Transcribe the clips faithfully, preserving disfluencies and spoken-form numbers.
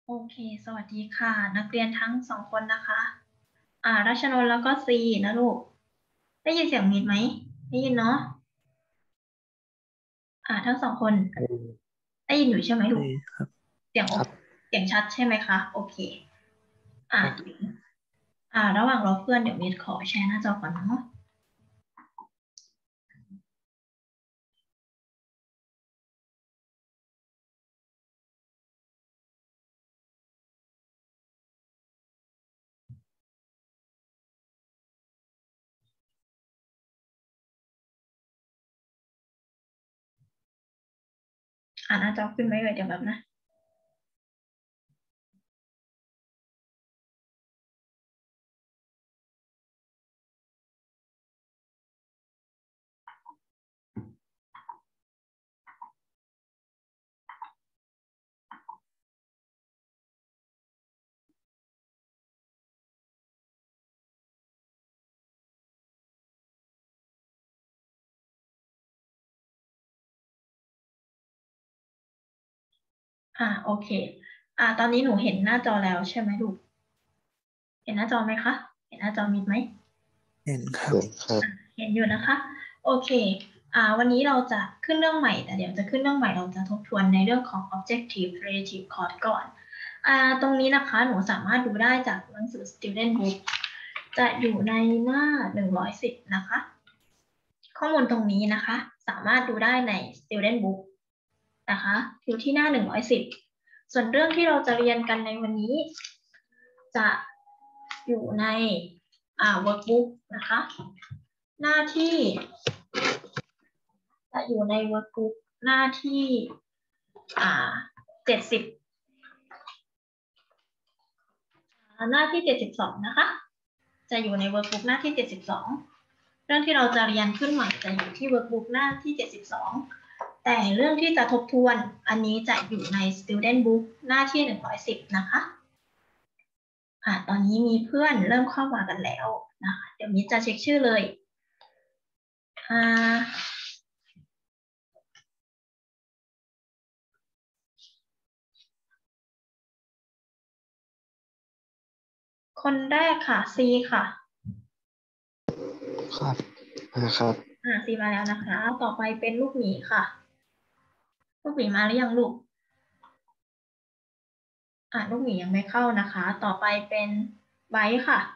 โอเคสวัสดีค่ะนักเรียนทั้งสองคนนะคะอ่ารัชนนท์แล้วก็ซีนะลูกได้ยินเสียงมิดไหมได้ยินเนาะอ่าทั้งสองคนได้ยินอยู่ใช่ไหมลูกครับเสียงครับเสียงชัดใช่ไหมคะโอเคอ่าอ่าระหว่างรอเพื่อนเดี๋ยวมิดขอแชร์หน้าจอก่อนเนาะอ่าหน้าจอขึ้นไหมเลยเดี๋ยวแบบนะอ่าโอเคอ่าตอนนี้หนูเห็นหน้าจอแล้วใช่ไหมลูกเห็นหน้าจอไหมคะเห็นหน้าจอมิดไหมเห็นครับอ่ะเห็นอยู่นะคะโอเคอ่าวันนี้เราจะขึ้นเรื่องใหม่แต่เดี๋ยวจะขึ้นเรื่องใหม่เราจะทบทวนในเรื่องของ objective relative cost ก่อนอ่าตรงนี้นะคะหนูสามารถดูได้จากหนังสือ student book จะอยู่ในหน้าหนึ่งร้อยสิบนะคะข้อมูลตรงนี้นะคะสามารถดูได้ใน student book นะคะอยู่ที่หน้าหนึ่งร้อยสิบส่วนเรื่องที่เราจะเรียนกันในวันนี้จะอยู่ในอ่า workbook นะคะหน้าที่จะอยู่ใน workbook หน้าที่อ่าเจ็ดสิบหน้าที่เจ็ดสิบสองนะคะจะอยู่ใน workbook หน้าที่เจ็ดสิบสองเรื่องที่เราจะเรียนขึ้นใหม่จะอยู่ที่ workbook หน้าที่เจ็ดสิบสองแต่เรื่องที่จะทบทวนอันนี้จะอยู่ใน student book หน้าที่หนึ่งร้อยสิบนะคะอ่าตอนนี้มีเพื่อนเริ่มเข้ามากันแล้วนะคะเดี๋ยวมิจะเช็คชื่อเลยอ่าคนแรกค่ะ C ค่ะครับนะครับอ่า C มาแล้วนะคะต่อไปเป็นลูกหมีค่ะลูกหมีมาหรือยังลูกอ่าลูกหมียังไม่เข้านะคะต่อไปเป็นไบร์ทค่ะ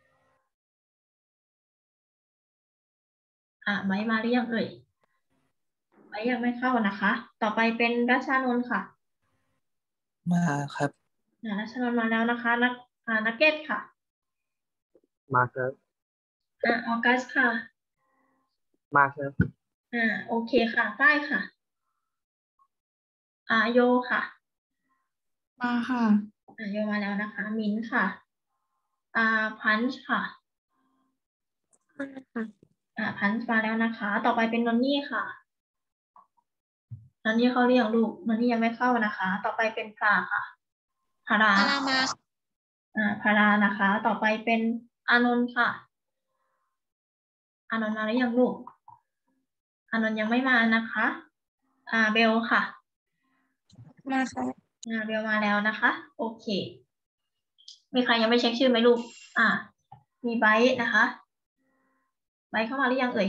อ่าไบร์ทมาหรือยังเอ่ยไบร์ทยังไม่เข้านะคะต่อไปเป็นรัชานนท์ค่ะมาครับอ่ารัชานนท์มาแล้วนะคะนักอ่านักเก็ตค่ะมาครับอ่าออกัสค่ะมาครับอ่าโอเคค่ะฝ้ายค่ะอ่าโยค่ะมาค่ะอ่าโยมาแล้วนะคะมิ้นท์ค่ะอ่าพันช์ค่ะมาค่ะอ่าพันช์มาแล้วนะคะต่อไปเป็นนนนี่ค่ะนนนี่เข้าเรียงลูกนนนี่ยังไม่เข้านะคะต่อไปเป็นปลาค่ะพาราอารามาอ่าพารานะคะต่อไปเป็นอานนท์ค่ะอานนท์มาหรือยังลูกอานนท์ยังไม่มานะคะอ่าเบลค่ะมาค่ะอ่าเบลมาแล้วนะคะโอเคมีใครยังไม่เช็คชื่อไหมลูกอ่ามีไบร์ทนะคะไบร์ทเข้ามาหรือยังเอ่ย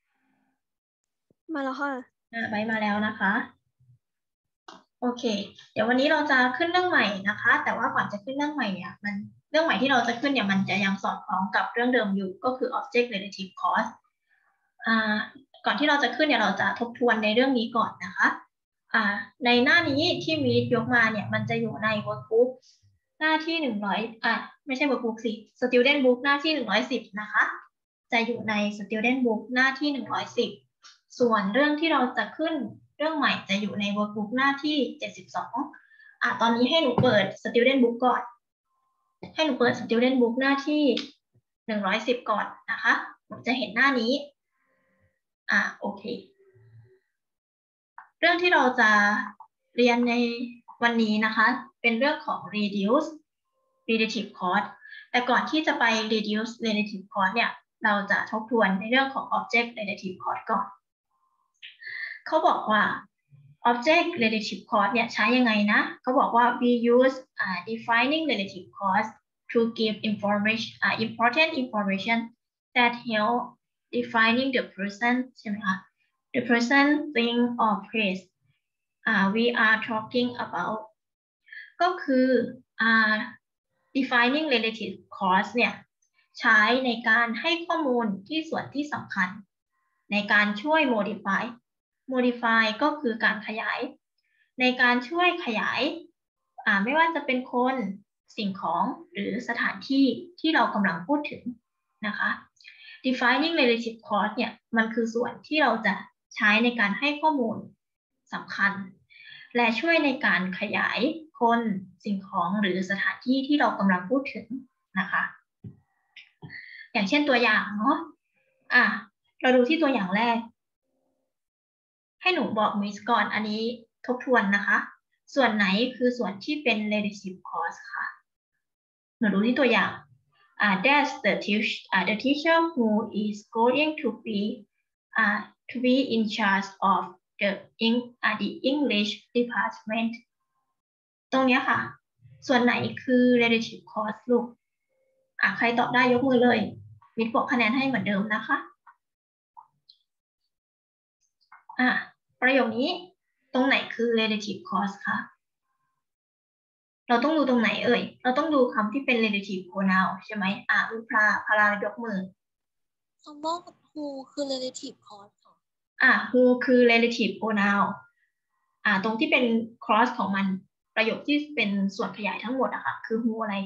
มาแล้วค่ะอ่าไบร์ทมาแล้วนะคะโอเคเดี๋ยววันนี้เราจะขึ้นเรื่องใหม่นะคะแต่ว่าก่อนจะขึ้นเรื่องใหม่เนี่ยมันเรื่องใหม่ที่เราจะขึ้นเนี่ยมันจะยังสอดคล้องกับเรื่องเดิมอยู่ก็คือ object relative cost อ่าก่อนที่เราจะขึ้นเนี่ยเราจะทบทวนในเรื่องนี้ก่อนนะคะอ่าในหน้านี้ที่มียกมาเนี่ยมันจะอยู่ใน workbook หน้าที่หนึ่งร้อยอ่าไม่ใช่ workbook สิ student book หน้าที่หนึ่งร้อยสิบนะคะจะอยู่ใน student book หน้าที่หนึ่งร้อยสิบส่วนเรื่องที่เราจะขึ้นเรื่องใหม่จะอยู่ใน workbook หน้าที่เจ็ดสิบสองอ่าตอนนี้ให้หนูเปิด student book ก่อนให้หนูเปิด student book หน้าที่หนึ่งร้อยสิบก่อนนะคะหนูจะเห็นหน้านี้อ่าโอเคเรื่องที่เราจะเรียนในวันนี้นะคะเป็นเรื่องของ reduce relative cost แต่ก่อนที่จะไป reduce relative cost เนี่ยเราจะทบทวนในเรื่องของ object relative cost ก่อนเขาบอกว่า object relative clause เนี่ยใช้ยังไงนะเขาบอกว่า we use uh, defining relative clause to give information uh, important information that help defining the person ใช่ไหมคะ the person thing or place uh, we are talking about ก็คือ uh, defining relative clause เนี่ยใช้ในการให้ข้อมูลที่ส่วนที่สำคัญในการช่วย modify modify ก็คือการขยายในการช่วยขยายอ่าไม่ว่าจะเป็นคนสิ่งของหรือสถานที่ที่เรากำลังพูดถึงนะคะ defining relative clause เนี่ยมันคือส่วนที่เราจะใช้ในการให้ข้อมูลสำคัญและช่วยในการขยายคนสิ่งของหรือสถานที่ที่เรากำลังพูดถึงนะคะอย่างเช่นตัวอย่างเนาะอ่ะเราดูที่ตัวอย่างแรกให้หนูบอกมิสก่อนอันนี้ทบทวนนะคะส่วนไหนคือส่วนที่เป็น relative clause ค่ะหนูดูที่ตัวอย่าง uh, that's the teacher uh, the teacher who is going to be uh, to be in charge of the in uh, the English department ตรงนี้ค่ะส่วนไหนคือ relative clause ลูกอ่ะใครตอบได้ยกมือเลยมิสบอกคะแนนให้เหมือนเดิมนะคะอ่ะประโยคนี้ตรงไหนคือ relative clause คะเราต้องดูตรงไหนเอ่ยเราต้องดูคำที่เป็น relative pronoun ใช่ไหมอ่ะลูกพลาพลายกมือคำว่า who คือ relative clause ค่ะอ่ะ who คือ relative pronoun อ่ะตรงที่เป็น clause ของมันประโยคที่เป็นส่วนขยายทั้งหมดอะค่ะคือ who อะไร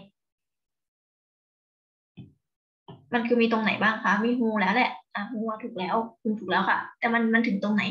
มันคือมีตรงไหนบ้างคะมี who แล้วแหละอ่ะ who ถูกแล้ว who ถูกแล้วค่ะแต่มันมันถึงตรงไหน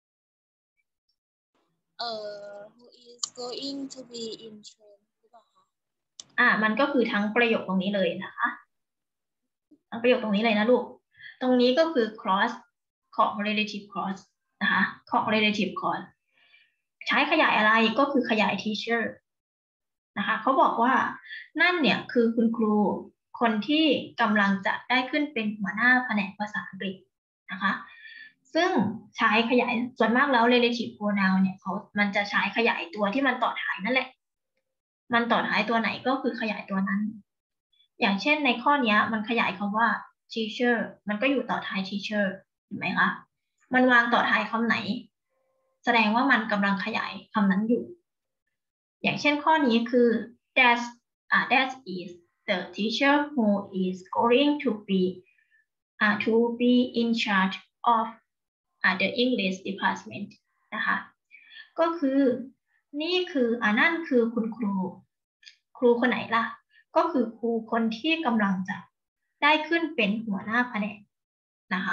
เอ่อ who is going to be in train หรือเปล่าคะอ่ะมันก็คือทั้งประโยคตรงนี้เลยนะคะทั้งประโยคตรงนี้เลยนะลูกตรงนี้ก็คือ clause ของ relative clause นะคะของ relative clause ใช้ขยายอะไรก็คือขยาย teacher นะคะเขาบอกว่านั่นเนี่ยคือคุณครูคนที่กำลังจะได้ขึ้นเป็นหัวหน้าแผนกภาษาอังกฤษนะคะซึ่งใช้ขยายส่วนมากแล้ว relative pronoun เนี่ยเขามันจะใช้ขยายตัวที่มันต่อท้ายนั่นแหละมันต่อท้ายตัวไหนก็คือขยายตัวนั้นอย่างเช่นในข้อนี้มันขยายคำว่า teacher มันก็อยู่ต่อท้าย teacher เห็นไหมคะมันวางต่อท้ายคำไหนแสดงว่ามันกำลังขยายคำนั้นอยู่อย่างเช่นข้อนี้คือ that uh, that is the teacher who is going to be uh, to be in charge of uh, the English department นะคะก็คือนี่คืออ่านั่นคือคุณครูครูคนไหนล่ะก็คือครูคนที่กำลังจะได้ขึ้นเป็นหัวหน้าแผนกนะคะ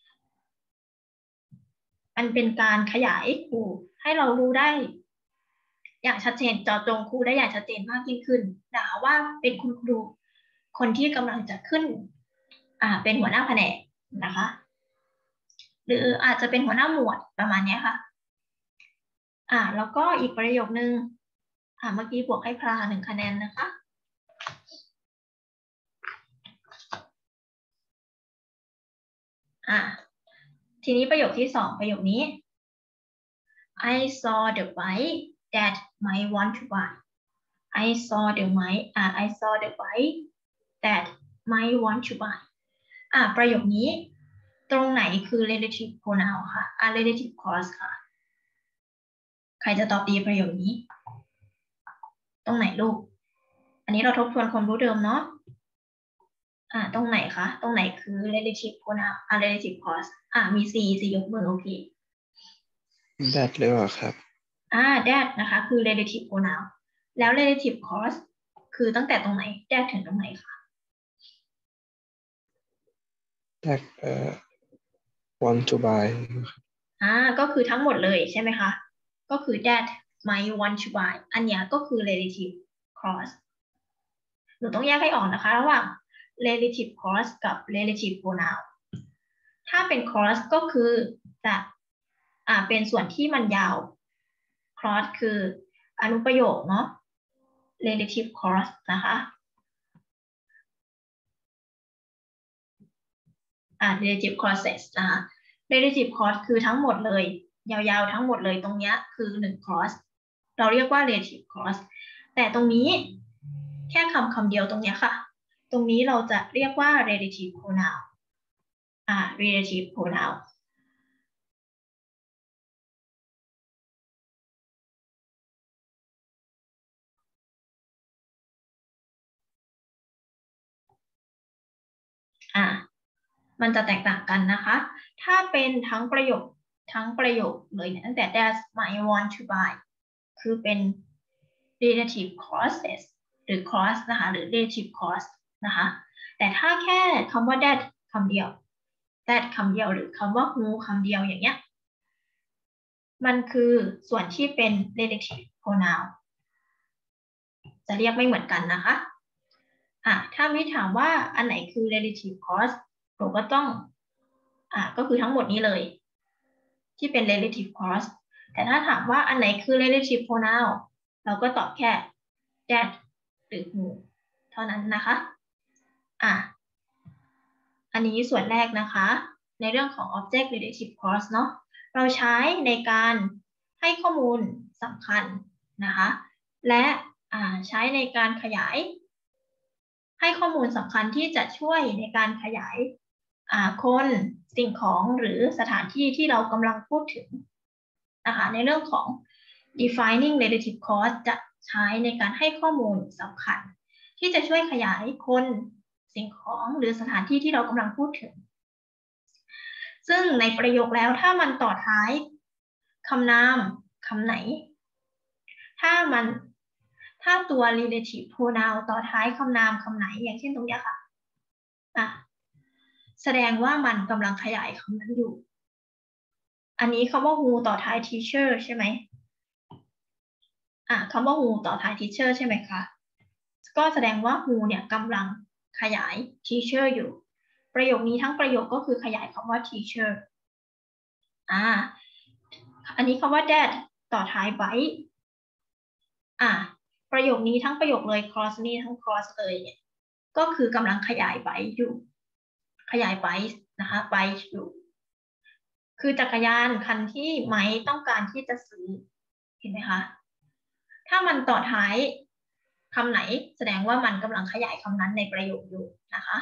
มันเป็นการขยายครูให้เรารู้ได้อย่างชัดเจนเจาะจงครูได้อย่างชัดเจนมากยิ่งขึ้นนะคะว่าเป็นคุณครูคนที่กำลังจะขึ้นอ่าเป็นหัวหน้าแผนกนะคะหรืออาจจะเป็นหัวหน้าหมวดประมาณนี้ค่ะอ่าแล้วก็อีกประโยคนึงอ่าเมื่อกี้บวกให้พลาหนึ่งคะแนนนะคะอ่าทีนี้ประโยคที่สองประโยคนี้ I saw the bike that might want to buy I saw the might อ่า I saw the bike that might want to buy อ่าประโยคนี้ตรงไหนคือ relative pronoun ค่ะอ่า relative clause ค่ะใครจะตอบดีประโยคนี้ตรงไหนลูกอันนี้เราทบทวนความรู้เดิมเนาะอ่าตรงไหนคะตรงไหนคือ relative pronoun อ่า relative clause อ่ามีสี่สี่ยกมือโอเค that หรือเปล่าครับอ่า that นะคะคือ relative pronoun แล้ว relative clause คือตั้งแต่ตรงไหน that ถึงตรงไหนคะ that เอ่อ want to buy อ่าก็คือทั้งหมดเลยใช่ไหมคะก็คือ that might want to buy อันนี้ก็คือ relative clause หนูต้องแยกให้ออกนะคะระหว่าง relative clause กับ relative pronoun ถ้าเป็น clause ก็คือจะอ่าเป็นส่วนที่มันยาว clause คืออนุประโยคเนาะ relative clause นะคะอ่า relative clauses นะคะ relative clause คือทั้งหมดเลยยาวๆทั้งหมดเลยตรงนี้คือหนึ่ง clause เราเรียกว่า relative clause แต่ตรงนี้แค่คำคำเดียวตรงนี้ค่ะตรงนี้เราจะเรียกว่า relative pronoun อ่า relative pronoun อ่ามันจะแตกต่างกันนะคะ ถ้าเป็นทั้งประโยคทั้งประโยคเลยเนี่ยตั้งแต่ that's my want to buy คือเป็น relative clauses หรือ clause นะคะหรือ relative clause นะคะแต่ถ้าแค่คำว่า that คำเดียว that คำเดียวหรือคำว่า who คำเดียวอย่างเงี้ยมันคือส่วนที่เป็น relative pronoun จะเรียกไม่เหมือนกันนะคะอ่ะถ้าไม่ถามว่าอันไหนคือ relative clause เราก็ต้องอ่ะก็คือทั้งหมดนี้เลยที่เป็น relative clause แต่ถ้าถามว่าอันไหนคือ relative pronoun เราก็ตอบแค่ that หรือ who เท่านั้นนะคะอ่ะอันนี้ส่วนแรกนะคะในเรื่องของ object relative clause เนาะเราใช้ในการให้ข้อมูลสำคัญนะคะและใช้ในการขยายให้ข้อมูลสำคัญที่จะช่วยในการขยายคนสิ่งของหรือสถานที่ที่เรากำลังพูดถึงนะคะในเรื่องของ defining relative clause จะใช้ในการให้ข้อมูลสำคัญที่จะช่วยขยายคนสิ่งของหรือสถานที่ที่เรากำลังพูดถึงซึ่งในประโยคแล้วถ้ามันต่อท้ายคำนามคำไหนถ้ามันถ้าตัว relative pronoun ต่อท้ายคำนามคำไหนอย่างเช่นตรงนี้ค่ะอ่ะแสดงว่ามันกำลังขยายคำนั้นอยู่อันนี้คำว่า who ต่อท้าย teacher ใช่ไหมอ่ะคำว่า who ต่อท้าย teacher ใช่ไหมคะก็แสดงว่า who เนี่ยกำลังขยาย teacher อยู่ประโยคนี้ทั้งประโยคก็คือขยายคำว่า teacher อ่าอันนี้คำว่า dad ต่อท้าย by อ่าประโยคนี้ทั้งประโยคเลย cross นี้ทั้ง cross เลยเนี่ยก็คือกำลังขยาย by อยู่ขยาย by นะคะ by อยู่คือจักรยานคันที่ไม้ต้องการที่จะซื้อเห็นไหมคะถ้ามันต่อท้ายคำไหนแสดงว่ามันกำลังขยายคำนั้นในประโยคอยู่นะคะ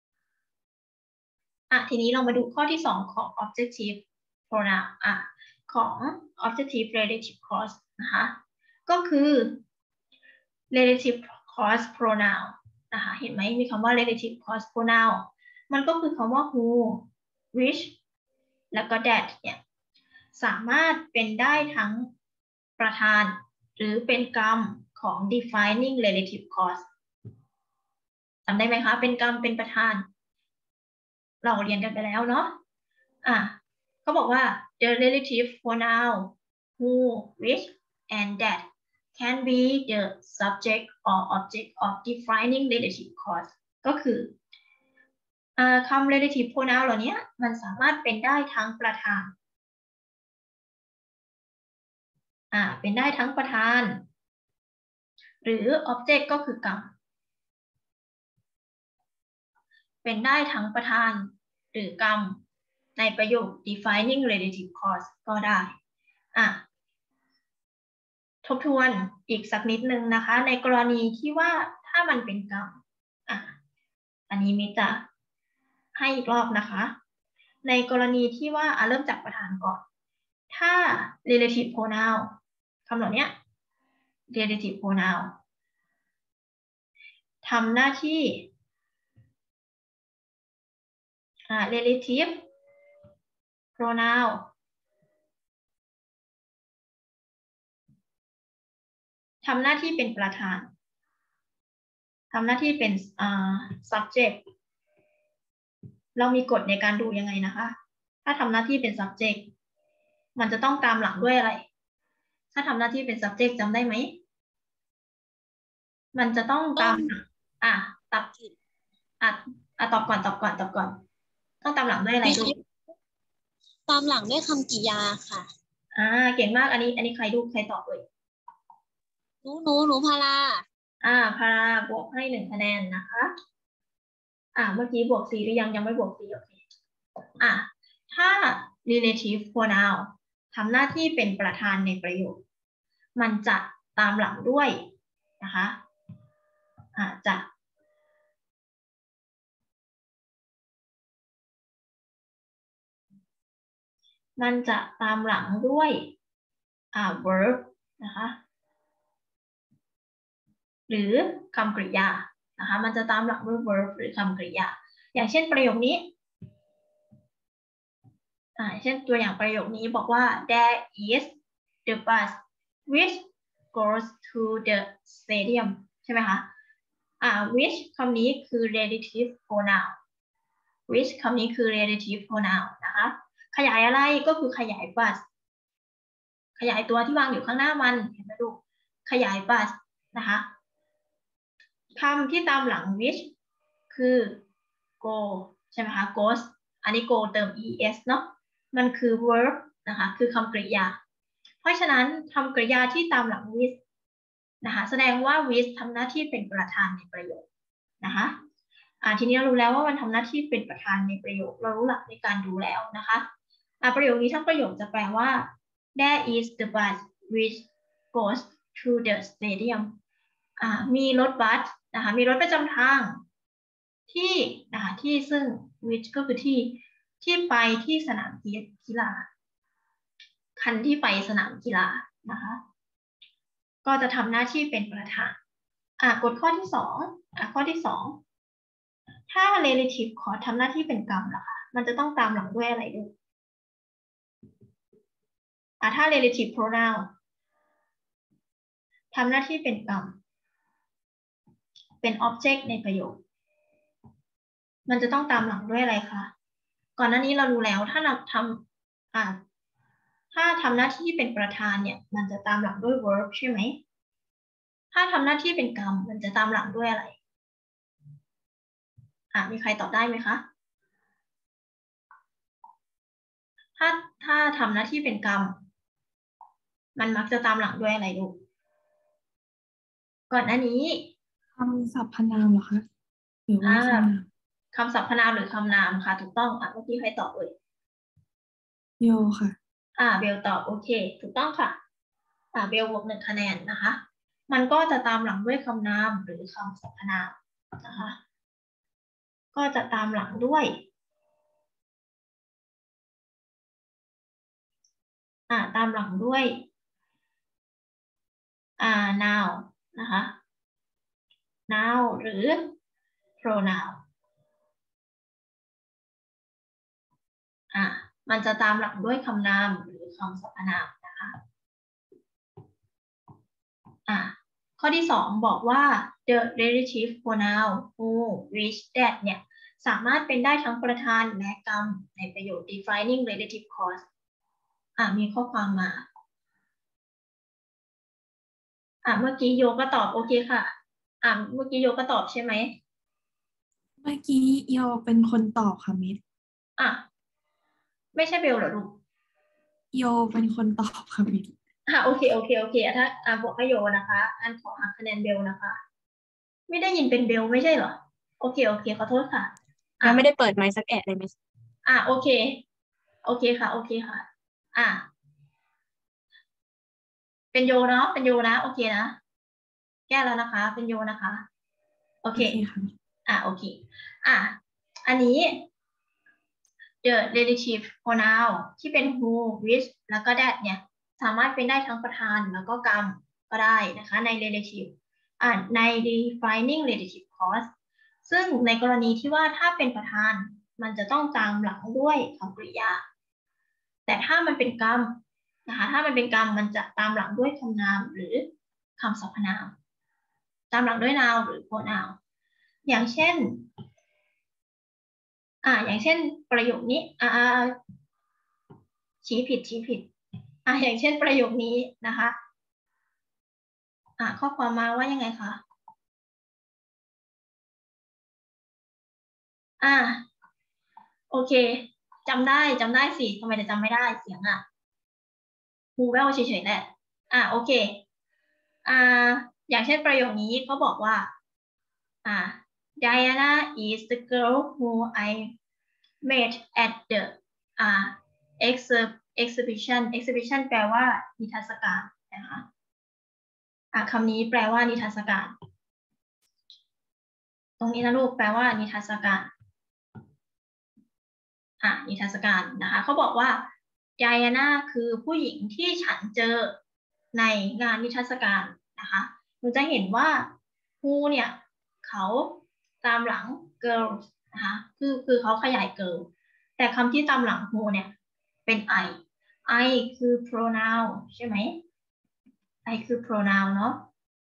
อ่ะทีนี้เรามาดูข้อที่สองของ objective pronoun อ่ะของ objective relative clause นะคะก็คือ relative clause pronoun นะคะเห็นไหมมีคำว่า relative clause pronoun มันก็คือคำว่า who which แล้วก็ that เนี่ยสามารถเป็นได้ทั้งประธานหรือเป็นกรรมของ defining relative clause จำได้ไหมคะเป็นกรรมเป็นประธานเราเรียนกันไปแล้วเนาะอ่ะเขาบอกว่า the relative pronoun who which and that can be the subject or object of defining relative clause ก็คือคำ relative pronoun เหล่านี้มันสามารถเป็นได้ทั้งประธานอ่าเป็นได้ทั้งประธานหรือ object ก็คือกรรมเป็นได้ทั้งประธานหรือกรรมในประโยค defining relative clause ก็ได้อ่ะทบทวนอีกสักนิดนึงนะคะในกรณีที่ว่าถ้ามันเป็นกรรมอ่ะอันนี้มิจะให้อีกรอบนะคะในกรณีที่ว่าเริ่มจากประธานก่อนถ้า relative pronoun คำเหล่านี้ relative pronoun ทำหน้าที่ relative pronoun ทำหน้าที่เป็นประธานทำหน้าที่เป็น subject เรามีกฎในการดูยังไงนะคะถ้าทำหน้าที่เป็น subject มันจะต้องตามหลังด้วยอะไรถ้าทำหน้าที่เป็น subject จำได้ไหมมันจะต้องตามอ่ะตับอ่ะอ่ะตอบก่อนตอบก่อนตอบก่อนต้องตามหลังด้วยอะไรดูตามหลังด้วยคำกริยาค่ะอ่าเก่งมากอันนี้อันนี้ใครดูใครตอบเลยหนูหนูหนูพาราอ่าพาราบวกให้หนึ่งคะแนนนะคะอ่าเมื่อกี้บวกสี่หรือยังยังไม่บวกสี่โอเคอ่ะถ้า relative pronoun ทำหน้าที่เป็นประธานในประโยคมันจะตามหลังด้วยนะคะอ่าจะมันจะตามหลังด้วยอ่า verb นะคะหรือคำกริยานะคะมันจะตามหลังด้วย verb หรือคำกริยาอย่างเช่นประโยคนี้อ่าเช่นตัวอย่างประโยคนี้บอกว่า there is the bus which goes to the stadium ใช่ไหมคะอ่า which คำนี้คือ relative pronoun which คำนี้คือ relative pronoun นะคะขยายอะไรก็คือขยาย bus ขยายตัวที่วางอยู่ข้างหน้ามันเห็นไหมลูกขยาย bus นะคะคำที่ตามหลัง which คือ go ใช่ไหมคะ goes อันนี้ go เติม es เนาะมันคือ verb นะคะคือคำกริยาเพราะฉะนั้นคำกริยาที่ตามหลัง with นะคะแสดงว่า with ทำหน้าที่เป็นประธานในประโยคนะคะอ่าทีนี้เรารู้แล้วว่ามันทำหน้าที่เป็นประธานในประโยคเรารู้หลักในการดูแล้วนะคะอ่าประโยคนี้ทั้งประโยคจะแปลว่า there is the bus which goes to the stadium อ่ามีรถบัสนะคะมีรถประจำทางที่นะคะที่ซึ่ง which ก็คือที่ที่ไปที่สนามกีฬาคันที่ไปสนามกีฬานะคะก็จะทำหน้าที่เป็นประธานอ่ากฎข้อที่สองอ่าข้อที่สองถ้า relative clause ทำหน้าที่เป็นกรรมล่ะคะมันจะต้องตามหลังด้วยอะไรด้วยอ่าถ้า relative pronoun ทำหน้าที่เป็นกรรมเป็น object ในประโยคมันจะต้องตามหลังด้วยอะไรคะก่อนหน้านี้เรารู้แล้วถ้าเราทำอ่าถ้าทำหน้าที่เป็นประธานเนี่ยมันจะตามหลังด้วย verb ใช่ไหมถ้าทำหน้าที่เป็นกรรมมันจะตามหลังด้วยอะไรอ่ามีใครตอบได้ไหมคะถ้าถ้าทำหน้าที่เป็นกรรมมันมักจะตามหลังด้วยอะไรลูกก่อนหน้านี้คำสรรพนามเหรอคะหรือว่าคำนามคำสรรพนามหรือคำนามค่ะถูกต้องอ่ะเมื่อกี้ใครตอบเอ่ยโยค่ะอ่าเบลตอบโอเคถูกต้องค่ะอ่าเบลบวกหนึ่งคะแนนนะคะมันก็จะตามหลังด้วยคำนามหรือคำสรรพนามนะคะก็จะตามหลังด้วยอ่าตามหลังด้วยอ่า noun นะคะ noun หรือ pronoun อ่ามันจะตามหลังด้วยคำนามหรือคำสรรพนามนะคะอ่าข้อที่สองบอกว่า the relative pronoun who which that เนี่ยสามารถเป็นได้ทั้งประธานและกรรมในประโยค defining relative clause อ่ามีข้อความมาอ่าเมื่อกี้โยก็ตอบโอเคค่ะอ่าเมื่อกี้โยก็ตอบใช่ไหมเมื่อกี้โยเป็นคนตอบค่ะมิสอ่ะไม่ใช่เบลเหรอลูกโยเป็นคนตอบค่ะมิสอ่าโอเคโอเคโอเคถ้าอ่าบอกให้โยนะคะอันขอหักคะแนนเบลนะคะไม่ได้ยินเป็นเบลไม่ใช่เหรอโอเคโอเคขอโทษค่ะยังไม่ได้เปิดไมค์สักแอะเลยมิสอ่าโอเคโอเคค่ะโอเคค่ะอ่าเป็นโยเนาะเป็นโยนะโอเคนะแก้แล้วนะคะเป็นโยนะคะโอเคค่ะอ่าโอเคอ่าอันนี้ the relative pronoun ที่เป็น who which แล้วก็ that เนี่ยสามารถเป็นได้ทั้งประธานแล้วก็กรรมก็ได้นะคะใน relative อ่าใน defining relative clause ซึ่งในกรณีที่ว่าถ้าเป็นประธานมันจะต้องตามหลังด้วยคำกริยาแต่ถ้ามันเป็นกรรมนะคะถ้ามันเป็นกรรมมันจะตามหลังด้วยคำนามหรือคำสรรพนามตามหลังด้วย noun หรือ pronoun อย่างเช่นอ่าอย่างเช่นประโยคนี้อ่าชี้ผิดชี้ผิดอ่าอย่างเช่นประโยคนี้นะคะอ่าข้อความมาว่ายังไงคะอ่าโอเคจำได้จำได้สิทำไมจะจำไม่ได้เสียงอ่ะหูแว่วเฉยๆแหละอ่าโอเคอ่าอย่างเช่นประโยคนี้เขาบอกว่าอ่า Diana is the girl who I met at the อ่า exhibition exhibition exhibition แปลว่านิทรรศการนะคะอ่ะคำนี้แปลว่านิทรรศการตรงนี้นะลูกแปลว่านิทรรศการอ่ะนิทรรศการนะคะเขาบอกว่าไดอาน่าคือผู้หญิงที่ฉันเจอในงานนิทรรศการนะคะหนูจะเห็นว่า who เนี่ยเขาตามหลัง girls นะคะคือคือเขาขยาย girl แต่คำที่ตามหลัง who เนี่ยเป็น I I คือ pronoun ใช่ไหม I คือ pronoun เนาะ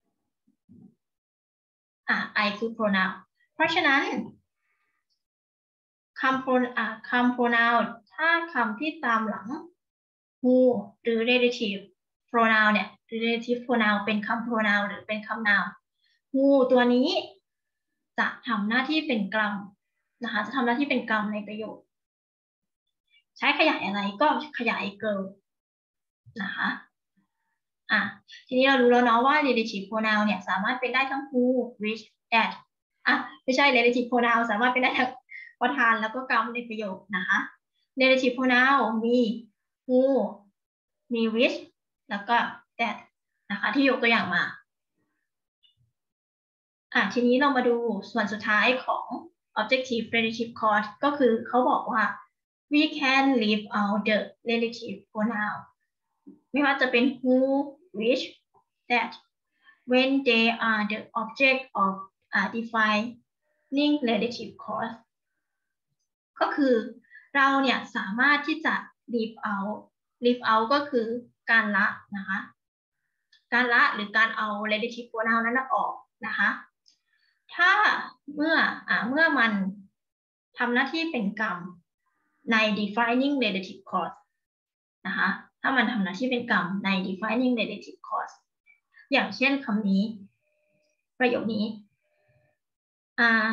อ่ะ I คือ pronoun เพราะฉะนั้นคำ pro อ่ะคำ pronoun ถ้าคำที่ตามหลัง who หรือ relative pronoun เนี่ย relative pronoun เป็นคำ pronoun หรือเป็นคำ noun who ตัวนี้จะทำหน้าที่เป็นกรรมนะคะจะทำหน้าที่เป็นกรรมในประโยคใช้ขยายอะไรก็ขยาย girl นะคะอ่ะทีนี้เรารู้แล้วเนาะว่า relative pronoun เนี่ยสามารถเป็นได้ทั้ง who which that อ่ะไม่ใช่ relative pronoun สามารถเป็นได้ทั้งประธานแล้วก็กรรมในประโยคนะคะ relative pronoun มี who มี which แล้วก็ that นะคะที่ยกตัวอย่างมาอ่ะทีนี้เรามาดูส่วนสุดท้ายของ objective relative clause ก็คือเขาบอกว่า we can leave out the relative pronoun ไม่ว่าจะเป็น who which that when they are the object of a defining relative clause ก็คือเราเนี่ยสามารถที่จะ leave out leave out ก็คือการละนะคะการละหรือการเอา relative pronoun นั้นออกนะคะถ้าเมื่ออ่าเมื่อมันทำหน้าที่เป็นกรรมใน defining relative clause นะคะถ้ามันทำหน้าที่เป็นกรรมใน defining relative clause อย่างเช่นคำนี้ประโยคนี้อ่า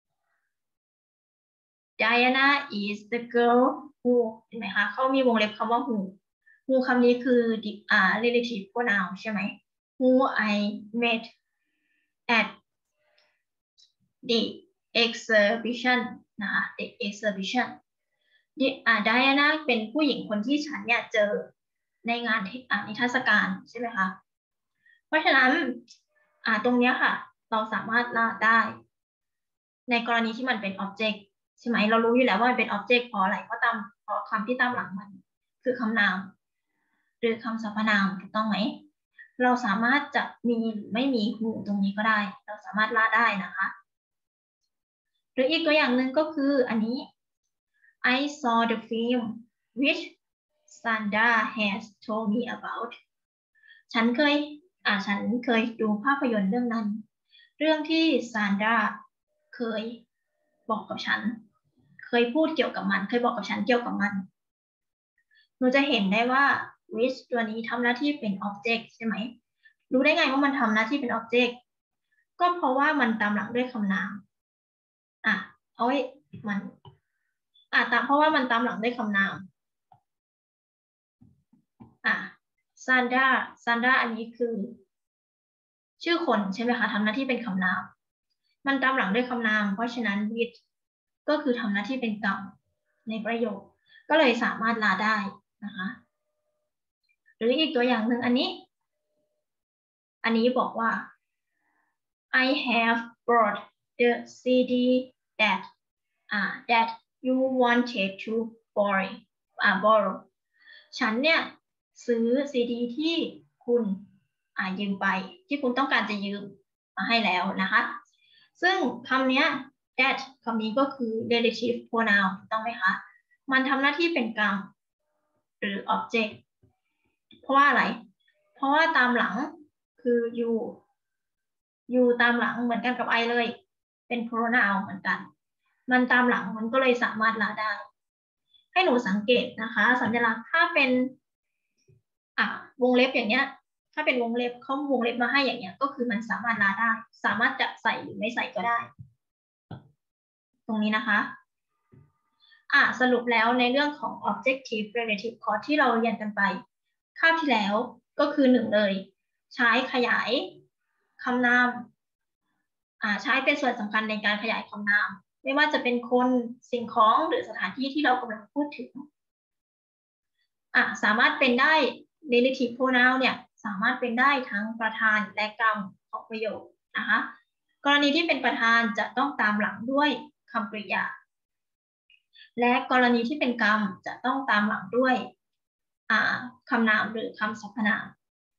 Diana is the girl who เห็นไหมคะเขามีวงเล็บคำว่า who who คำนี้คืออ่า relative pronoun ใช่ไหม who I met at the exhibition นะคะ the exhibition อ่า Diana เป็นผู้หญิงคนที่ฉันเนี่ยเจอในงานนิทรรศการใช่ไหมคะเพราะฉะนั้นอ่าตรงนี้ค่ะเราสามารถละได้ในกรณีที่มันเป็น object ใช่ไหมเรารู้อยู่แล้วว่ามันเป็น object เพราะอะไรเพราะตามเพราะคำที่ตามหลังมันคือคำนามหรือคำสรรพนามถูกต้องไหมเราสามารถจะมีหรือไม่มี who ตรงนี้ก็ได้เราสามารถละได้นะคะหรืออีกตัวอย่างหนึ่งก็คืออันนี้ I saw the film which Sandra has told me about ฉันเคยอ่าฉันเคยดูภาพยนตร์เรื่องนั้นเรื่องที่ซานดราเคยบอกกับฉันเคยพูดเกี่ยวกับมันเคยบอกกับฉันเกี่ยวกับมันหนูจะเห็นได้ว่า which ตัวนี้ทำหน้าที่เป็น object ใช่ไหมรู้ได้ไงว่ามันทำหน้าที่เป็น object ก็เพราะว่ามันตามหลังด้วยคำนามอ่ะเอาไว้มันอ่ะตามเพราะว่ามันตามหลังด้วยคำนามอ่ะซานดราซานดราอันนี้คือชื่อคนใช่ไหมคะทำหน้าที่เป็นคำนามมันตามหลังด้วยคำนามเพราะฉะนั้น which ก็คือทำหน้าที่เป็นกรรมในประโยคก็เลยสามารถลาได้นะคะหรืออีกตัวอย่างหนึ่งอันนี้อันนี้บอกว่า I have brought the ซี ดี that uh, that you wanted to borrow uh, borrow ฉันเนี่ยซื้อซีดีที่คุณอ่ายืมไปที่คุณต้องการจะยืมมาให้แล้วนะคะซึ่งคำนี้ that คำนี้ก็คือ relative pronoun ต้องไหมคะมันทำหน้าที่เป็นกรรมหรือ object เพราะว่าอะไรเพราะว่าตามหลังคือ you you ตามหลังเหมือนกันกับ I เลยเป็น pronoun เหมือนกันมันตามหลังมันก็เลยสามารถละได้ให้หนูสังเกตนะคะสัญลักษณ์ถ้าเป็นอ่าวงเล็บอย่างเงี้ยถ้าเป็นวงเล็บเขาวงเล็บมาให้อย่างเงี้ยก็คือมันสามารถลาได้สามารถจะใส่หรือไม่ใส่ก็ได้ตรงนี้นะคะอ่ะสรุปแล้วในเรื่องของ objective relative clause ที่เราเรียนกันไปคาบที่แล้วก็คือหนึ่งเลยใช้ขยายคำนามอ่าใช้เป็นส่วนสำคัญในการขยายคำนามไม่ว่าจะเป็นคนสิ่งของหรือสถานที่ที่เรากำลังพูดถึงอ่ะสามารถเป็นได้ relative pronoun เนี่ยสามารถเป็นได้ทั้งประธานและกรรมของประโยคนะคะกรณีที่เป็นประธานจะต้องตามหลังด้วยคำกริยาและกรณีที่เป็นกรรมจะต้องตามหลังด้วยคำนามหรือคำสรรพนาม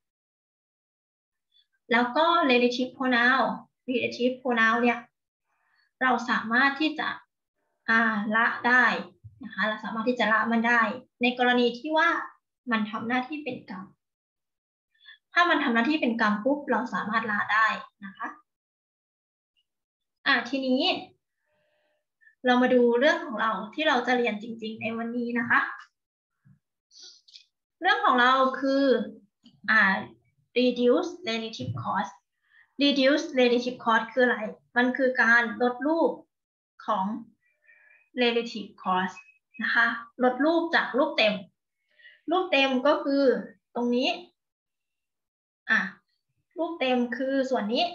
แล้วก็ relative pronoun relative pronoun เนี่ยเราสามารถที่จะละได้นะคะเราสามารถที่จะละมันได้ในกรณีที่ว่ามันทำหน้าที่เป็นกรรมถ้ามันทำหน้าที่เป็นกรรมปุ๊บเราสามารถละได้นะคะอ่ะทีนี้เรามาดูเรื่องของเราที่เราจะเรียนจริงๆในวันนี้นะคะเรื่องของเราคืออ่า reduce relative cost reduce relative cost คืออะไรมันคือการลดรูปของ relative cost นะคะลดรูปจากรูปเต็มรูปเต็มก็คือตรงนี้อ่ะรูปเต็มคือส่วนนี้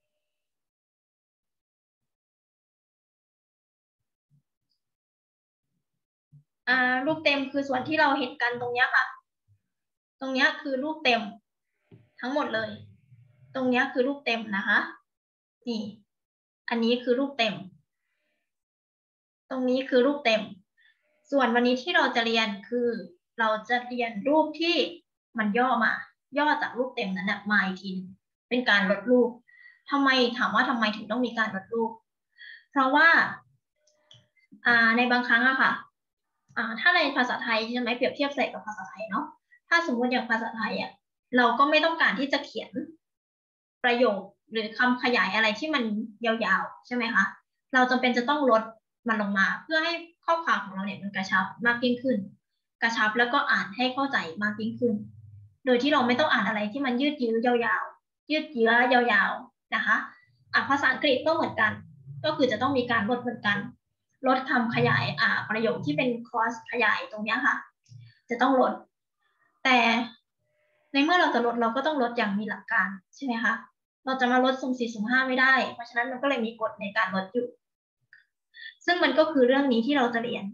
อ่ารูปเต็มคือส่วนที่เราเห็นกันตรงนี้ค่ะตรงนี้คือรูปเต็มทั้งหมดเลยตรงนี้คือรูปเต็มนะคะนี่อันนี้คือรูปเต็มตรงนี้คือรูปเต็มส่วนวันนี้ที่เราจะเรียนคือเราจะเรียนรูปที่มันย่อมาย่อจากรูปเต็มนั้นนะมาอีกทีเป็นการลดรูปทำไมถามว่าทำไมถึงต้องมีการลดรูปเพราะว่าอ่าในบางครั้งอะค่ะอ่าถ้าในภาษาไทยใช่ไหมเปรียบเทียบใส่กับภาษาไทยเนาะถ้าสมมติอย่างภาษาไทยอะเราก็ไม่ต้องการที่จะเขียนประโยคหรือคำขยายอะไรที่มันยาวๆใช่ไหมคะเราจำเป็นจะต้องลดมันลงมาเพื่อให้ข้อความของเราเนี่ยมันกระชับมากยิ่งขึ้นกระชับแล้วก็อ่านให้เข้าใจมากยิ่งขึ้นโดยที่เราไม่ต้องอ่านอะไรที่มันยืดเยื้อยาวๆยืดเยื้อยาวๆนะคะอ่ะภาษาอังกฤษก็เหมือนกันก็คือจะต้องมีการลดเหมือนกันลดคำขยายอ่าประโยคที่เป็น cross ขยายตรงนี้ค่ะจะต้องลดแต่ในเมื่อเราจะลดเราก็ต้องลดอย่างมีหลักการใช่ไหมคะเราจะมาลดสุ่มสี่สุ่มห้าไม่ได้เพราะฉะนั้นมันก็เลยมีกฎในการลดอยู่ซึ่งมันก็คือเรื่องนี้ที่เราจะเรียน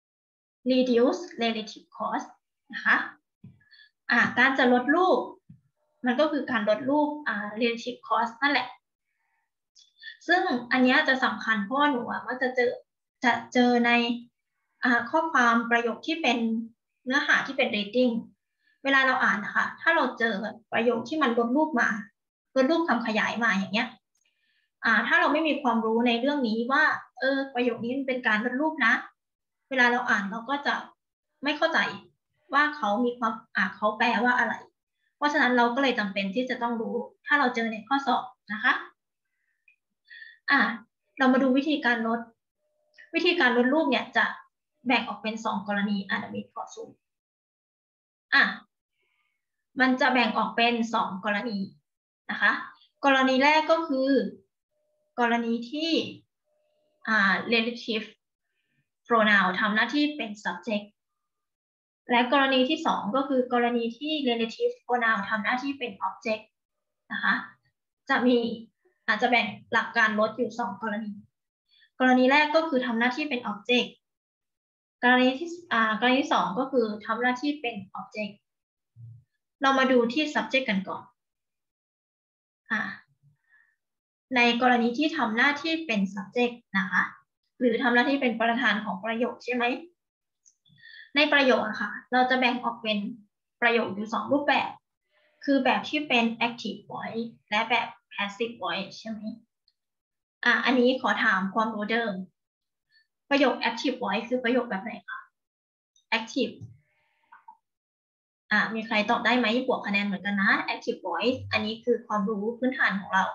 reduce relative cost นะคะอ่าการจะลดรูปมันก็คือการลดรูปอ่า relative cost นั่นแหละซึ่งอันนี้จะสำคัญเพราะว่าหนูว่าจะเจอจะเจอในอ่าข้อความประโยคที่เป็นเนื้อหาที่เป็น reading เวลาเราอ่านนะคะถ้าเราเจอประโยคที่มันลดรูปมาลดรูปคำขยายมาอย่างเงี้ยอ่าถ้าเราไม่มีความรู้ในเรื่องนี้ว่าเออประโยคนี้มันเป็นการลดรูปนะเวลาเราอ่านเราก็จะไม่เข้าใจว่าเขามีความอ่าเขาแปลว่าอะไรเพราะฉะนั้นเราก็เลยจำเป็นที่จะต้องรู้ถ้าเราเจอในข้อสอบนะคะอ่ะเรามาดูวิธีการลดวิธีการลดรูปเนี่ยจะแบ่งออกเป็นสองกรณีอ่ะเดี๋ยวมีขอซูมอ่ะมันจะแบ่งออกเป็นสองกรณีนะคะกรณีแรกก็คือกรณีที่อ่า relative pronoun ทำหน้าที่เป็น subject และกรณีที่สองก็คือกรณีที่ relative pronoun ทำหน้าที่เป็น object นะคะจะมีอาจจะแบ่งหลักการลดอยู่สองกรณีกรณีแรกก็คือทำหน้าที่เป็น object กรณีที่อ่ากรณีที่สองก็คือทำหน้าที่เป็น object เรามาดูที่ subject กันก่อนอ่าในกรณีที่ทำหน้าที่เป็น subject นะคะหรือทำหน้าที่เป็นประธานของประโยคใช่ไหมในประโยคอะค่ะเราจะแบ่งออกเป็นประโยคอยู่สองรูปแบบคือแบบที่เป็น active voice และแบบ passive voice ใช่ไหมอ่ะอันนี้ขอถามความรู้เดิมประโยค active voice คือประโยคแบบไหนคะ active อ่ะมีใครตอบได้ไหมบวกคะแนนเหมือนกันนะ active voice อันนี้คือความรู้พื้นฐานของเรา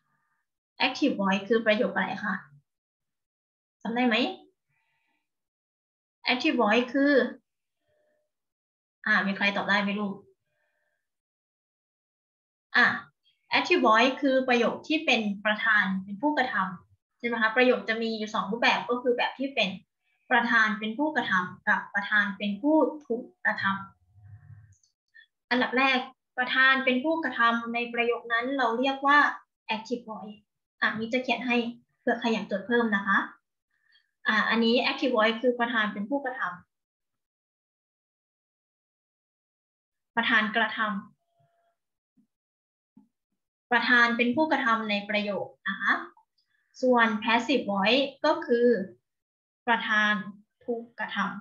active voice คือประโยคอะไรคะจำได้ไหม active voice คืออ่ามีใครตอบได้ไหมลูกอ่ะ active voice คือประโยคที่เป็นประธานเป็นผู้กระทำใช่ไหมคะประโยคจะมีอยู่สองรูปแบบก็คือแบบที่เป็นประธานเป็นผู้กระทำกับประธานเป็นผู้ถูกกระทำอันดับแรกประธานเป็นผู้กระทำในประโยคนั้นเราเรียกว่า active voice อ่ะนี้จะเขียนให้เผื่อใครอยากจดเพิ่มนะคะอ่าอันนี้ active voice คือประธานเป็นผู้กระทำประธานกระทำประธานเป็นผู้กระทำในประโยคนะคะส่วน passive voice ก็คือประธานถูกกระทำ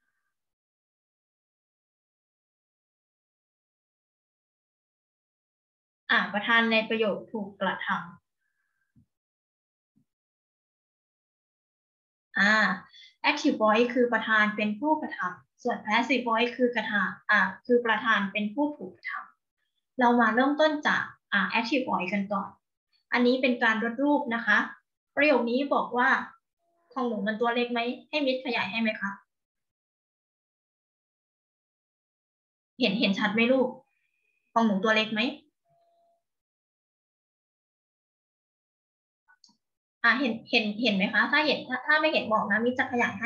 อ่าประธานในประโยคถูกกระทำอ่า active voice คือประธานเป็นผู้กระทำส่วน passive voice คือกระทำอ่าคือประธานเป็นผู้ถูกกระทำเรามาเริ่มต้นจากอ่า active voice กันก่อนอันนี้เป็นการลดรูปนะคะประโยคนี้บอกว่าของหนูมันตัวเล็กไหมให้มิดขยายให้ไหมคะเห็นเห็นชัดไหมลูกของหนูตัวเล็กไหมอ่าเห็นเห็นเห็นไหมคะถ้าเห็นถ้าถ้าไม่เห็นบอกนะมิดจะขยายให้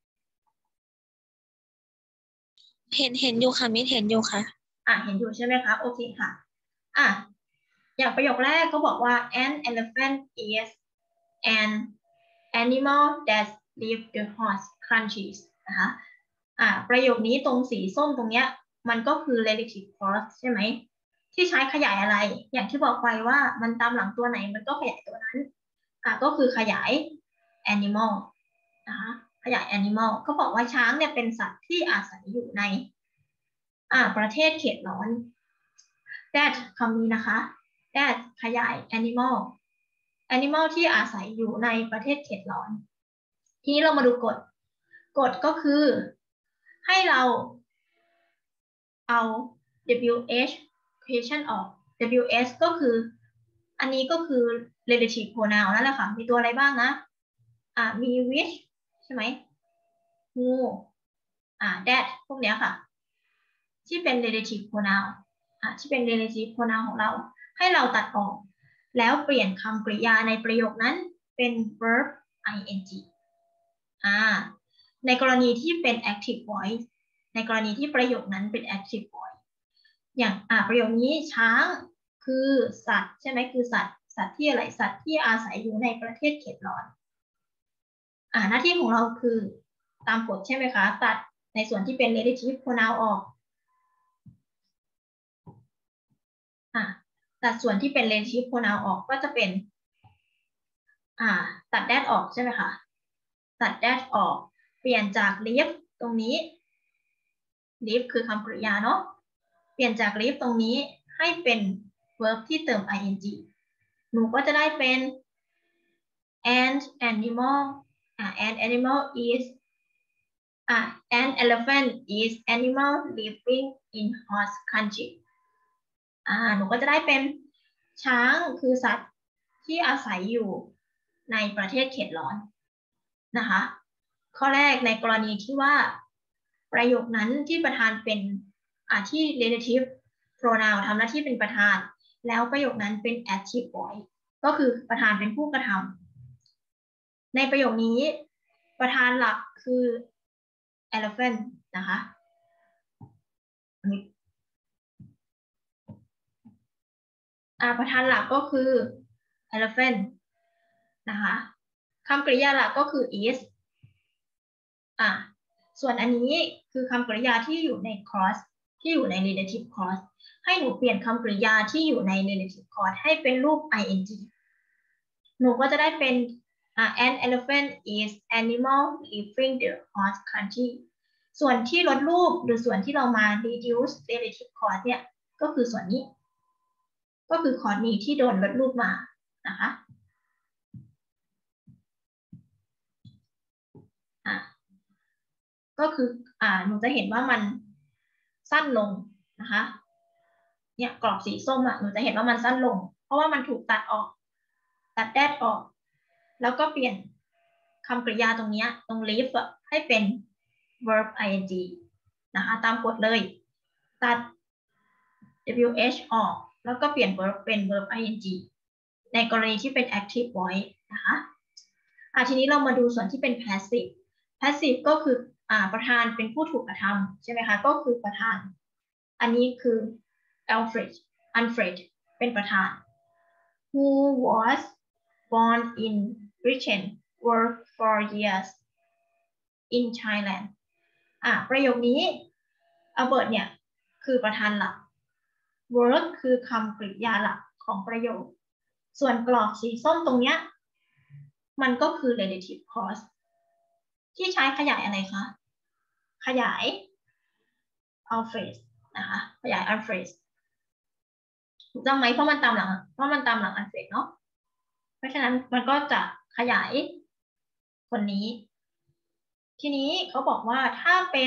เห็นเห็นอยู่ค่ะมิดเห็นอยู่ค่ะอ่าเห็นอยู่ใช่ไหมคะโอเคค่ะอ่ะอย่างประโยคแรกก็บอกว่า an elephant is an animal that live the horse countries นะคะอ่าประโยคนี้ตรงสีส้มตรงเนี้ยมันก็คือ relative clause ใช่ไหมที่ใช้ขยายอะไรอย่างที่บอกไปว่ามันตามหลังตัวไหนมันก็ขยายตัวนั้นอ่าก็คือขยาย animal นะคะขยาย animal ก็บอกว่าช้างเนี่ยเป็นสัตว์ที่อาศัยอยู่ในอ่าประเทศเขตร้อน that คำนี้นะคะ that ขยาย animal animal ที่อาศัยอยู่ในประเทศเขตร้อนทีนี้เรามาดูกฎกฎก็คือให้เราเอา wh question ออก ws ก็คืออันนี้ก็คือ relative pronoun นั่นแหละค่ะมีตัวอะไรบ้างนะอ่ามี which ใช่ไหม who อ่า that พวกเนี้ยค่ะที่เป็น relative pronoun อ่าที่เป็น relative pronoun ของเราให้เราตัดออกแล้วเปลี่ยนคำกริยาในประโยคนั้นเป็น verb ing อ่าในกรณีที่เป็น active voice ในกรณีที่ประโยคนั้นเป็น active voice อย่างอ่าประโยคนี้ช้างคือสัตว์ใช่ไหมคือสัตว์สัตว์ที่อะไรสัตว์ที่อาศัยอยู่ในประเทศเขตร้อนอ่าหน้าที่ของเราคือตามกฎใช่ไหมคะตัดในส่วนที่เป็น relative pronoun ออกอ่าตัดส่วนที่เป็น relative pronoun ออกก็จะเป็นอ่าตัด that ออกใช่ไหมคะตัด that ออกเปลี่ยนจาก live ตรงนี้ live คือคำกริยาเนาะเปลี่ยนจาก live ตรงนี้ให้เป็น verb ที่เติม ing หนูก็จะได้เป็น and animal อ่า and animal is อ่า an elephant is animal living in horse country อ่าหนูก็จะได้เป็นช้างคือสัตว์ที่อาศัยอยู่ในประเทศเขตร้อนนะคะข้อแรกในกรณีที่ว่าประโยคนั้นที่ประธานเป็นอ่าที่ relative pronoun ทำหน้าที่เป็นประธานแล้วประโยคนั้นเป็น active voice ก็คือประธานเป็นผู้กระทำในประโยคนี้ประธานหลักคือ elephant นะคะอ่าประธานหลักก็คือ elephant นะคะคำกริยาหลักก็คือ is อ่าส่วนอันนี้คือคำกริยาที่อยู่ใน clause ที่อยู่ใน relative clause ให้หนูเปลี่ยนคำกริยาที่อยู่ใน relative clause ให้เป็นรูป ing หนูก็จะได้เป็นอ่า an elephant is animal living the horse country ส่วนที่ลดรูปหรือส่วนที่เรามา reduce relative clause เนี่ยก็คือส่วนนี้ก็คือคอร์ดนี้ที่โดนลดรูปมานะคะอ่ะก็คืออ่าหนูจะเห็นว่ามันสั้นลงนะคะเนี่ยกรอบสีส้มอ่ะหนูจะเห็นว่ามันสั้นลงเพราะว่ามันถูกตัดออกตัดแดดออกแล้วก็เปลี่ยนคำกริยาตรงนี้ตรง live ให้เป็น verb ing นะคะตามกฎเลยตัด wh ออกแล้วก็เปลี่ยน verb เป็น verb ing ในกรณีที่เป็น active voice นะคะอ่ะทีนี้เรามาดูส่วนที่เป็น passive passive ก็คืออ่าประธานเป็นผู้ถูกกระทำใช่ไหมคะก็คือประธานอันนี้คือ Alfred Alfred เป็นประธาน who was born in Britain worked for years in Thailand อ่ะประโยคนี้อัลเบิร์ตเนี่ยคือประธานหลัก work คือคำกริยาหลักของประโยคส่วนกรอบสีส้มตรงเนี้ยมันก็คือ relative clause ที่ใช้ขยายอะไรคะขยาย all phrase นะคะขยาย all phrase ถูกต้องไหมเพราะมันตามหลังเพราะมันตามหลัง all phrase เนาะเพราะฉะนั้นมันก็จะขยายคนนี้ทีนี้เขาบอกว่าถ้าเป็น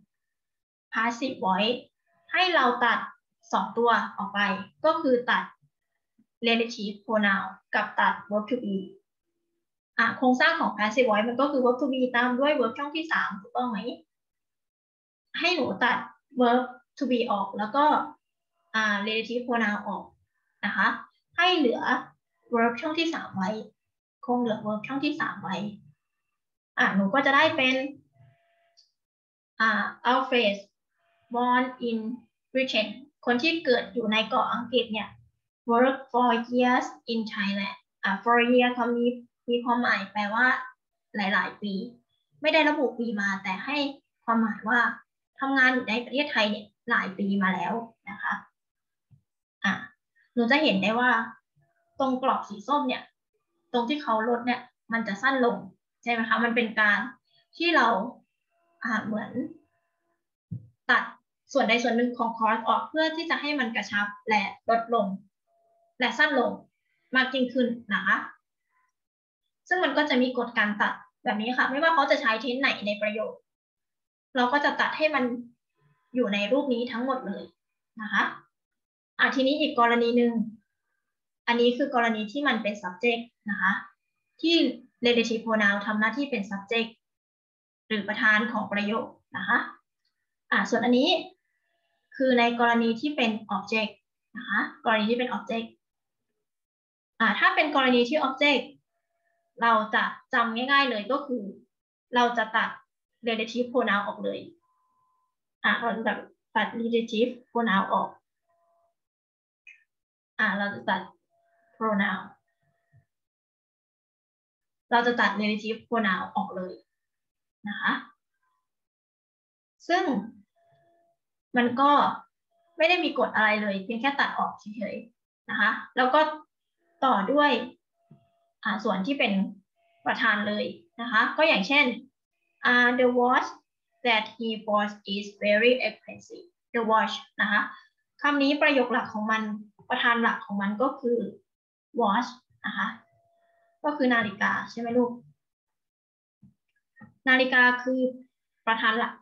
passive voice ให้เราตัดสองตัวออกไปก็คือตัด relative pronoun กับตัด verb to be อ่ะโครงสร้างของ passive voice มันก็คือ verb to be ตามด้วย verb ช่องที่สามถูกต้องไหมให้หนูตัด verb to be ออกแล้วก็อ่า relative pronoun ออกนะคะให้เหลือ verb ช่องที่สามไว้คงเหลือ verb ช่องที่สามไว้อ่ะหนูก็จะได้เป็นอ่า Alfred born in Britain คนที่เกิดอยู่ในเกาะอังกฤษเนี่ย work for years in Thailand อ่า for year คำนี้มีความหมายแปลว่าหลายๆปีไม่ได้ระบุปีมาแต่ให้ความหมายว่าทำงานอยู่ในประเทศไทยเนี่ยหลายปีมาแล้วนะคะอ่ะหนูจะเห็นได้ว่าตรงกรอบสีส้มเนี่ยตรงที่เขาลดเนี่ยมันจะสั้นลงใช่ไหมคะมันเป็นการที่เราอ่าเหมือนตัดส่วนใดส่วนหนึ่งของคอร์สออกเพื่อที่จะให้มันกระชับและลดลงและสั้นลงมากยิ่งขึ้นนะคะซึ่งมันก็จะมีกฎการตัดแบบนี้ค่ะไม่ว่าเขาจะใช้เทนไหนในประโยคเราก็จะตัดให้มันอยู่ในรูปนี้ทั้งหมดเลยนะคะอ่ะทีนี้อีกกรณีหนึ่งอันนี้คือกรณีที่มันเป็น subject นะคะที่ relative pronoun ทำหน้าที่เป็น subject หรือประธานของประโยคนะคะอ่ะส่วนอันนี้คือในกรณีที่เป็น object นะคะกรณีที่เป็น object อ่ะถ้าเป็นกรณีที่ object เราจะจำง่ายๆเลยก็คือเราจะตัด relative pronoun ออกเลยอ่ะเราจะตัด relative pronoun ออกอ่ะเราจะตัด pronoun เราจะตัด relative pronoun ออกเลยนะคะซึ่งมันก็ไม่ได้มีกฎอะไรเลยเพียงแค่ตัดออกเฉยๆนะคะแล้วก็ต่อด้วยอ่าส่วนที่เป็นประธานเลยนะคะก็อย่างเช่น uh, the watch that he bought is very expensive the watch นะคะคำนี้ประโยคหลักของมันประธานหลักของมันก็คือ watch นะคะก็คือนาฬิกาใช่ไหมลูกนาฬิกาคือประธานหลัก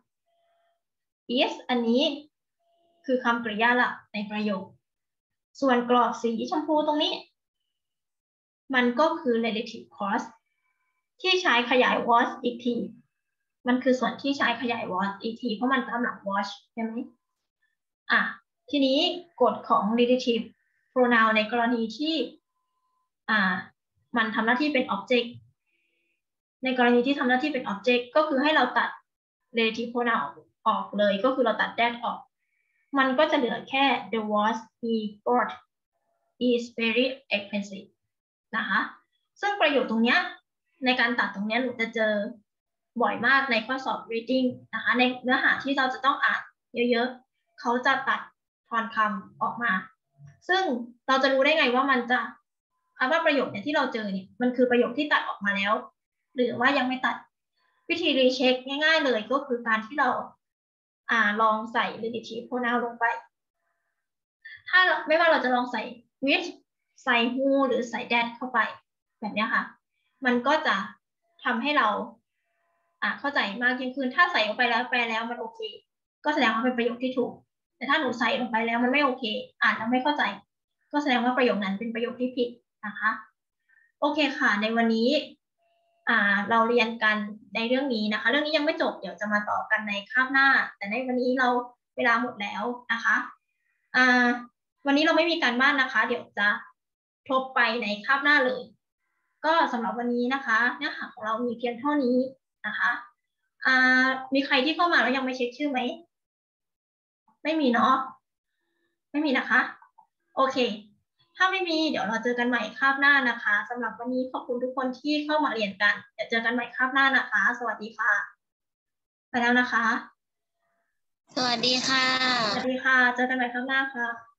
is อันนี้คือคำกริยาหลักในประโยคส่วนกรอบสีชมพูตรงนี้มันก็คือ relative clause ที่ใช้ขยาย was อีกทีมันคือส่วนที่ใช้ขยาย was อีกทีเพราะมันตามหลัง watch ใช่ไหมอ่ะทีนี้กฎของ relative pronoun ในกรณีที่อ่ามันทำหน้าที่เป็น object ในกรณีที่ทำหน้าที่เป็น object ก็คือให้เราตัด relative pronoun ออกเลยก็คือเราตัด that ออกมันก็จะเหลือแค่ the watch he bought is very expensive นะคะซึ่งประโยคตรงเนี้ยในการตัดตรงเนี้ยหนูจะเจอบ่อยมากในข้อสอบ reading นะคะในเนื้อหาที่เราจะต้องอ่านเยอะๆเขาจะตัดทอนคำออกมาซึ่งเราจะรู้ได้ไงว่ามันจะว่าประโยคเนี่ยที่เราเจอเนี่ยมันคือประโยคที่ตัดออกมาแล้วหรือว่ายังไม่ตัดวิธีรีเช็คง่ายๆเลยก็คือการที่เราอ่าลองใส่ relative pronoun ลงไปถ้าไม่ว่าเราจะลองใส่ which ใส่ who หรือใส่ that เข้าไปแบบนี้ค่ะมันก็จะทำให้เราอ่าเข้าใจมากยิ่งขึ้นถ้าใส่ลงไปแล้วแปลแล้วมันโอเคก็แสดงว่าเป็นประโยคที่ถูกแต่ถ้าหนูใส่ลงไปแล้วมันไม่โอเคอ่านแล้วไม่เข้าใจก็แสดงว่าประโยคนั้นเป็นประโยคที่ผิดนะคะโอเคค่ะในวันนี้อ่าเราเรียนกันในเรื่องนี้นะคะเรื่องนี้ยังไม่จบเดี๋ยวจะมาต่อกันในคาบหน้าแต่ในวันนี้เราเวลาหมดแล้วนะคะอ่าวันนี้เราไม่มีการบ้านนะคะเดี๋ยวจะทบไปในคาบหน้าเลยก็สำหรับวันนี้นะคะเนื้อหาของเรามีเพียงเท่านี้นะคะอ่ามีใครที่เข้ามาแล้วยังไม่เช็คชื่อไหมไม่มีเนาะไม่มีนะคะโอเคถ้าไม่มีเดี๋ยวเราเจอกันใหม่คาบหน้านะคะสำหรับวันนี้ขอบคุณทุกคนที่เข้ามาเรียนกันเดี๋ยวเจอกันใหม่คาบหน้านะคะสวัสดีค่ะไปแล้วนะคะสวัสดีค่ะสวัสดีค่ะ เจอกันใหม่ครั้งหน้าค่ะ